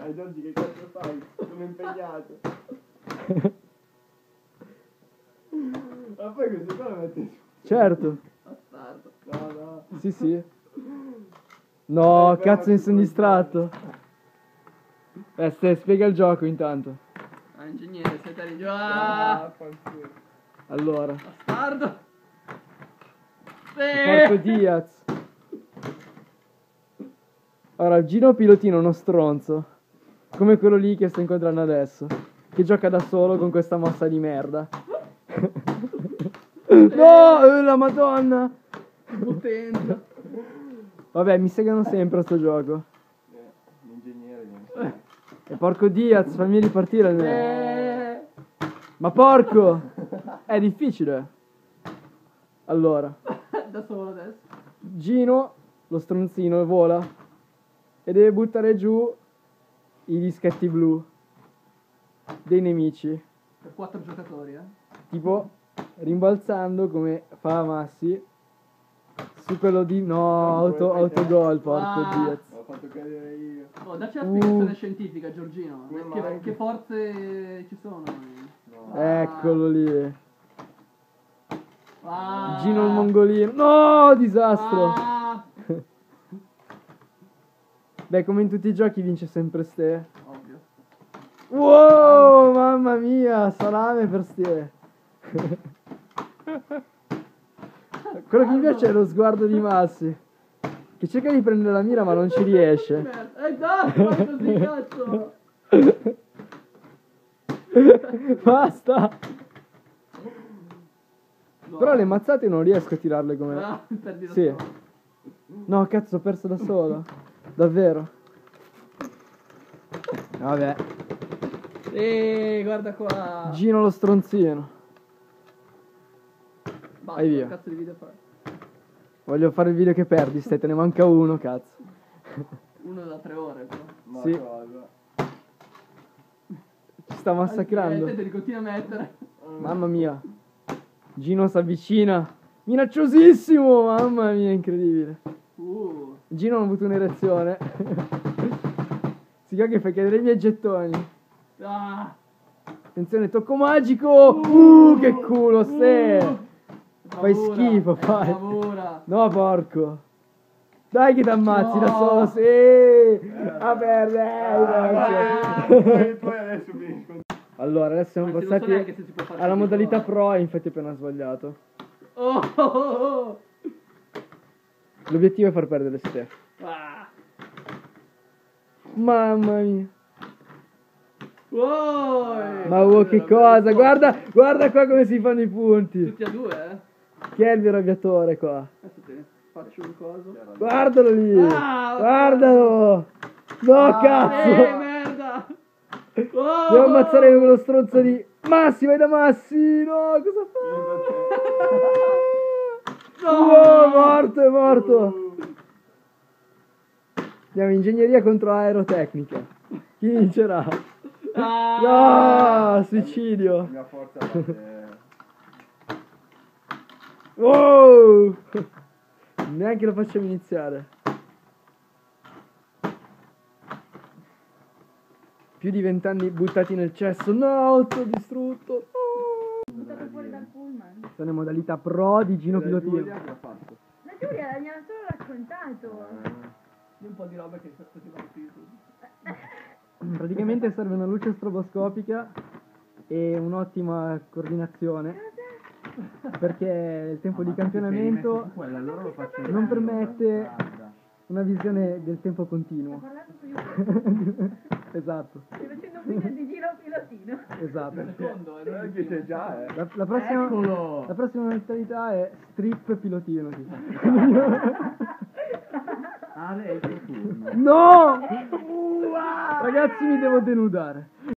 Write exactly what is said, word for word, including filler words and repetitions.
Dai Giorgi, che cazzo fai? Sono impegnato. Ma poi questo qua lo metti su. Certo. Bastardo. No, no. Sì, sì. No, Dai, cazzo, mi sono bravo, distratto. Eh, ste, spiega il gioco intanto. Ah, ingegnere, sei te di giù. Ah, Ah, fanculo. Allora. bastardo. Porco Sì. Diaz. Ora, Gino Pilotino, uno stronzo. Come quello lì che sto incontrando adesso. Che gioca da solo con questa mossa di merda. No, eh, la madonna. Potenza. Vabbè, mi segano sempre a sto gioco. Eh, l'ingegnere viene. E porco Diaz, fammi ripartire almeno. Eh. Ma porco! È difficile. Allora, Da solo adesso. Gino, lo stronzino, vola e deve buttare giù i dischetti blu dei nemici. Per quattro giocatori, eh. Tipo rimbalzando come fa Massi su quello di... No, auto, autogol, porco Ah. Diaz. L'ho fatto cadere io. Oh, dacci la Uh. spiegazione scientifica, Giorgino. Come Che, mai? che forze ci sono? No. Eccolo lì. Ah. Gino il mongolino. No, disastro. Ah. Beh, come in tutti i giochi vince sempre Ste. Ovvio. Wow, mamma mia, salame per Ste. Quello che mi piace è lo sguardo di Massi, che cerca di prendere la mira ma non ci riesce. Merda. Eh dai, fai così, cazzo. Basta. No. Però le mazzate non riesco a tirarle come... Ah, perdi da Sì. solo. No, cazzo, ho perso da solo. Davvero. Vabbè. Eeeh, guarda qua. Gino lo stronzino. Basta, vai via. che cazzo di video fai? Voglio fare il video che perdi, Ste, te ne manca uno, cazzo. Uno da tre ore, però. Ma Sì. cosa? Ci sta massacrando. Eh, te li continui a mettere. Mamma mia. Gino si avvicina. Minacciosissimo, mamma mia, incredibile. Uh. Gino non ha avuto un'erezione. Si chiama che fa cadere i miei gettoni. Ah. Attenzione, tocco magico. Uh, che culo, Ste. Fai Bravura, schifo, eh, fai. Bravura. No, porco. Dai che ti ammazzi No. da solo, sì. A perdere. Poi, poi adesso finisco. Allora, adesso siamo Anzi, non so neanche passati se si può fare alla così, modalità però. pro e infatti ho appena sbagliato. Oh, oh, oh. L'obiettivo è far perdere Ste. Ah. Mamma mia. Wow. Ma wow, che cosa? Guarda, guarda qua come si fanno i punti. Tutti a due, eh. Chi è il vero aviatore qua? Adesso te ne faccio un coso. Guardalo lì. Ah, Guardalo. No, Ah, cazzo. Eh, merda. Oh. Devo ammazzare quello stronzo di... Massi, vai da Massi. No, cosa fa? No. Oh, morto, è morto. Andiamo ingegneria contro aerotecnica. Chi vincerà? Ah. No, suicidio. La mia forza batte. Wow. Neanche lo facciamo iniziare. Più di vent'anni buttati nel cesso. No, autodistrutto. No. Buttato fuori dal pullman. Sono in modalità pro di Gino Pilotino. Giulia che l'ha fatto? La Giulia mi ha solo raccontato. Di un po' di roba che così vanno su YouTube. Praticamente serve una luce stroboscopica e un'ottima coordinazione, perché il tempo di campionamento non permette una visione del tempo Sto continuo. parlando su YouTube. Esatto, Stai facendo un video di giro pilotino. esatto. Secondo, eh, non Eh, che c'è già, eh. La, la prossima, Eccolo. la prossima mentalità è strip pilotino. tipo. Ah, lei è il tuo turno. No! Ragazzi, mi devo denudare.